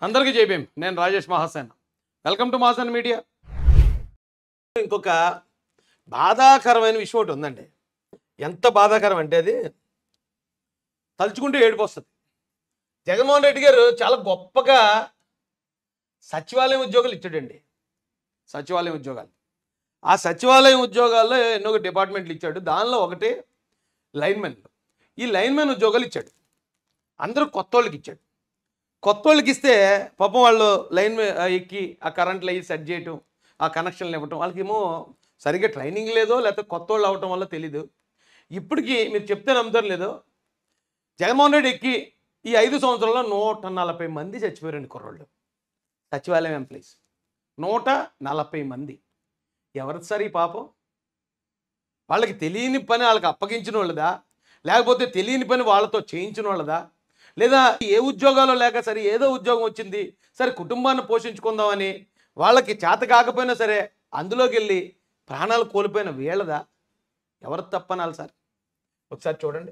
అందరికీ జైభీం. నేను Rajesh Mahasen. Welcome to Mahasen media. ఇంకొక బాధాకరమైన విషయం ఒకటి ఉందండి. ఎంత బాధాకరం అంటే అది తలుచుకుంటే ఏడుపు వస్తుంది. జగన్మోహన్ రెడ్డి గారు చాలా గొప్పగా సచివాలయం ఉద్యోగాలు ఇచ్చాడండి. సచివాలయం ఉద్యోగాలు, ఆ సచివాలయం ఉద్యోగాల్లో ఎన్నో డిపార్ట్మెంట్లు ఇచ్చాడు. దానిలో ఒకటి లైన్మెన్. ఈ లైన్మెన్ ఉద్యోగాలు ఇచ్చాడు. అందరూ కొత్త వాళ్ళకి ఇచ్చాడు. కొత్త వాళ్ళకి ఇస్తే పాపం వాళ్ళు లైన్ ఎక్కి ఆ కరెంట్లు అయ్యి సెట్ చేయటం, ఆ కనెక్షన్లు ఇవ్వటం, వాళ్ళకేమో సరిగ్గా ట్రైనింగ్ లేదో లేకపోతే కొత్త వాళ్ళు అవటం వల్ల తెలీదు. ఇప్పటికీ మీరు చెప్తే నమ్ముతారు లేదో, జగన్మోహన్ రెడ్డి ఎక్కి ఈ 5 సంవత్సరాల్లో 140 మంది చచ్చిపోయారండి కుర్రోళ్ళు. సచివాలయం ఎంప్లాయీస్ 140 మంది. ఎవరు సార్ ఈ పాపం? వాళ్ళకి తెలియని పని వాళ్ళకి అప్పగించిన వాళ్ళదా, లేకపోతే తెలియని పని వాళ్ళతో చేయించిన వాళ్ళదా, లేదా ఏ ఉద్యోగాలు లేక సరే ఏదో ఉద్యోగం వచ్చింది సరే కుటుంబాన్ని పోషించుకుందామని వాళ్ళకి చేత కాకపోయినా సరే అందులోకి వెళ్ళి ప్రాణాలు కోల్పోయిన వీళ్ళదా? ఎవరు తప్పనాలి సార్? ఒకసారి చూడండి.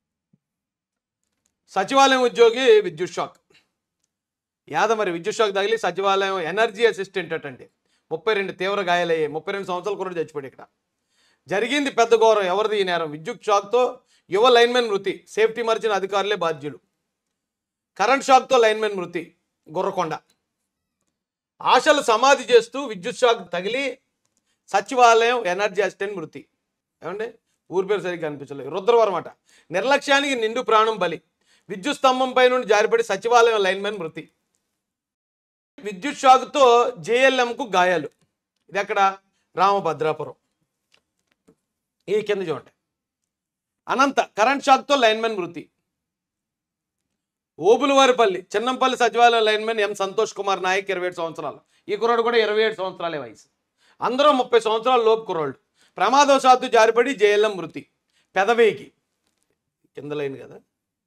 సచివాలయం ఉద్యోగి విద్యుత్ షాక్. మరి విద్యుత్ షాక్ తగిలి సచివాలయం ఎనర్జీ అసిస్టెంట్ అటండి 32 తీవ్ర గాయాలయ్యాయి. 32 సంవత్సరాల కూడా చచ్చిపోయాడు. ఇక్కడ జరిగింది పెద్ద ఘోరం. ఎవరిది ఈ నేరం? విద్యుత్ షాక్తో యువ లైన్మెన్ మృతి, సేఫ్టీ మరిచిన అధికారులే బాధ్యులు. కరెంట్ షాక్తో లైన్మెన్ మృతి గుర్రకొండ. ఆశలు సమాధి చేస్తూ విద్యుత్ షాక్ తగిలి సచివాలయం ఎనర్జీ అసిస్టెంట్ మృతి. ఏమండి ఊరి పేరు సరిగ్గా అనిపించలేదు. రుద్రవరం అట. నిర్లక్ష్యానికి నిండు ప్రాణం బలి. విద్యుత్ స్తంభంపై నుండి జారిపడి సచివాలయం లైన్మెన్ మృతి. విద్యుత్ షాక్తో జేఎల్ఎంకు గాయాలు. ఇది ఎక్కడ? రామభద్రాపురం. ఈ కింద చూడండి. అనంత కరెంట్ షాక్తో లైన్మెన్ మృతి. ఓబులవారిపల్లి చిన్నంపల్లి సచివాలయం లైన్మెన్ ఎం సంతోష్ కుమార్ నాయక్ 27 సంవత్సరాలు. ఈ కుర్రాడు కూడా 27 సంవత్సరాలే వయసు. అందరూ 30 సంవత్సరాల లోపు కుర్రాళ్ళు. ప్రమాదవశాత్తు జారిపడి జేఎల్ఎం మృతి. పెదవేగి కింద లైన్ కదా.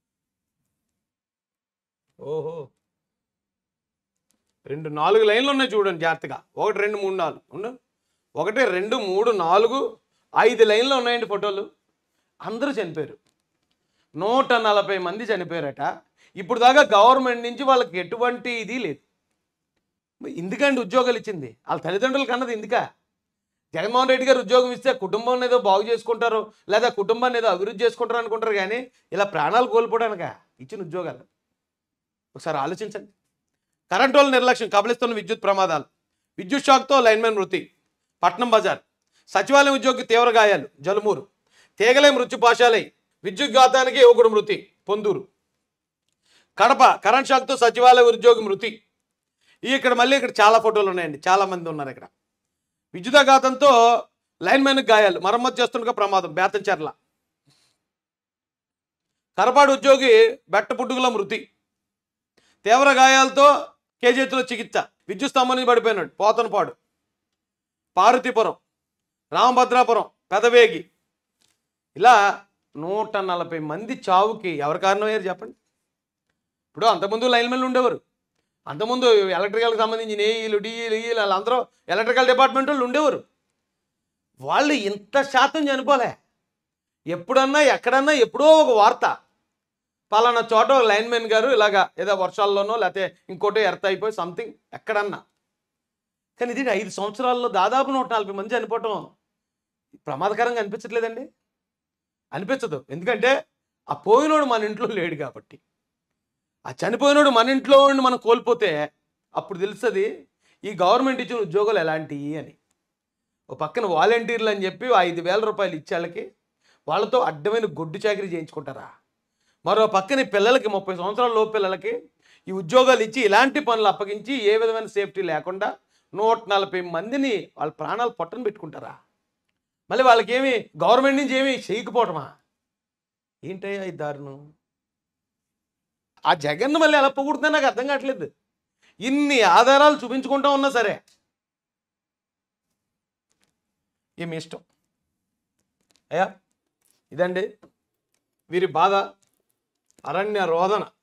ఓహో 4 లైన్లు ఉన్నాయి చూడండి జాగ్రత్తగా. 1 2 3 4 ఉండు. 1 2 3 4 5 లైన్లు ఉన్నాయండి ఫోటోలు. అందరూ చనిపోయారు. 140 మంది చనిపోయారట. ఇప్పుడు దాకా గవర్నమెంట్ నుంచి వాళ్ళకి ఎటువంటి ఇది లేదు. ఎందుకండి ఉద్యోగాలు ఇచ్చింది? వాళ్ళ తల్లిదండ్రులకు అన్నది ఎందుకా? జగన్మోహన్ రెడ్డి గారు ఉద్యోగం ఇస్తే కుటుంబాన్ని ఏదో బాగు చేసుకుంటారు, లేదా కుటుంబాన్ని ఏదో అభివృద్ధి చేసుకుంటారు అనుకుంటారు, కానీ ఇలా ప్రాణాలు కోల్పోవడానికా ఇచ్చిన ఉద్యోగాలు? ఒకసారి ఆలోచించండి. కరెంటు వాళ్ళ నిర్లక్ష్యం కబలిస్తున్న విద్యుత్ ప్రమాదాలు. విద్యుత్ షాక్తో లైన్మెన్ మృతి. పట్నం బజార్. సచివాలయం ఉద్యోగి తీవ్ర గాయాలు జలుమూరు. తీగలే మృత్యుపాశాలై విద్యుత్ ఘాతానికి యువకుడు మృతి పొందూరు. కడప కరెంట్ షాక్తో సచివాలయ ఉద్యోగి మృతి. ఇక్కడ మళ్ళీ ఇక్కడ చాలా ఫోటోలు ఉన్నాయండి. చాలా మంది ఉన్నారు ఇక్కడ. విద్యుదాఘాతంతో లైన్మెన్ గాయాలు, మరమ్మతు చేస్తుండగా ప్రమాదం బేతంచెర్ల. కరపాడు ఉద్యోగి బెట్టపుట్టుగుల మృతి. తీవ్ర గాయాలతో కేజీహెచ్లో చికిత్స. విద్యుత్ స్తంభం నుంచి పడిపోయినాడు పోతనపాడు. పార్వతీపురం, రామభద్రాపురం, పెదవేగి. ఇలా 140 మంది చావుకి ఎవరు కారణమయ్యారు చెప్పండి? ఇప్పుడు అంతకుముందు లైన్మెన్లు ఉండేవారు. అంతకుముందు ఎలక్ట్రికల్కి సంబంధించిన ఏఈలు డిఈలు ఈలు వాళ్ళందరూ ఎలక్ట్రికల్ డిపార్ట్మెంట్ వాళ్ళు ఉండేవారు. వాళ్ళు ఇంత శాతం చనిపోలే. ఎప్పుడన్నా ఎక్కడన్నా ఎప్పుడో ఒక వార్త, పలానా చోట లైన్మెన్ గారు ఇలాగా ఏదో వర్షాల్లోనో లేకపోతే ఇంకోటో ఎర్త్ అయిపోయి సంథింగ్ ఎక్కడన్నా. కానీ ఇది 5 సంవత్సరాల్లో దాదాపు 140 మంది చనిపోవటం ప్రమాదకరంగా అనిపించట్లేదండి? అనిపించదు. ఎందుకంటే ఆ పోయినోడు మన ఇంట్లో లేడు కాబట్టి. ఆ చనిపోయినోడు మన ఇంట్లో ఉండి మనం కోల్పోతే అప్పుడు తెలుస్తుంది ఈ గవర్నమెంట్ ఇచ్చిన ఉద్యోగాలు ఎలాంటివి అని. ఒక పక్కన వాలంటీర్లు అని చెప్పి 5,000 రూపాయలు ఇచ్చేళ్ళకి వాళ్ళతో అడ్డమైన గొడ్డు చాకరీ చేయించుకుంటారా? మరో పక్కన పిల్లలకి 30 సంవత్సరాల లోపు పిల్లలకి ఈ ఉద్యోగాలు ఇచ్చి ఇలాంటి పనులు అప్పగించి ఏ విధమైన సేఫ్టీ లేకుండా 140 మందిని వాళ్ళ ప్రాణాలు పట్టున పెట్టుకుంటారా? మళ్ళీ వాళ్ళకి ఏమి గవర్నమెంట్ నుంచి ఏమి చేయకపోవటమా? ఏంటయ్యా ఈ దారుణం? ఆ జగన్ను మళ్ళీ ఎలా పొగుడుతున్నా నాకు అర్థం కావట్లేదు. ఇన్ని ఆధారాలు చూపించుకుంటా ఉన్నా సరే ఏమి ఇష్టం అయ్యా. ఇదండి వీరి బాధ, అరణ్య రోదన.